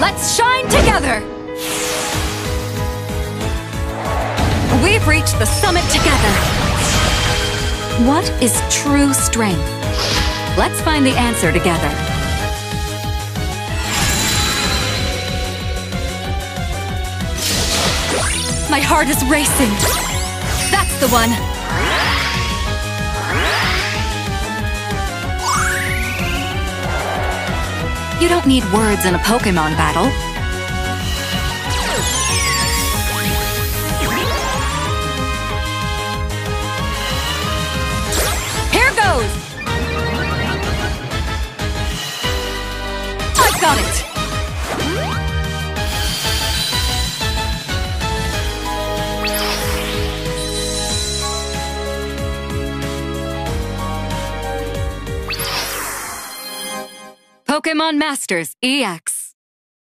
Let's shine together! We've reached the summit together. What is true strength? Let's find the answer together. My heart is racing. That's the one. You don't need words in a Pokémon battle. Here goes! I've got it! Pokémon Masters EX.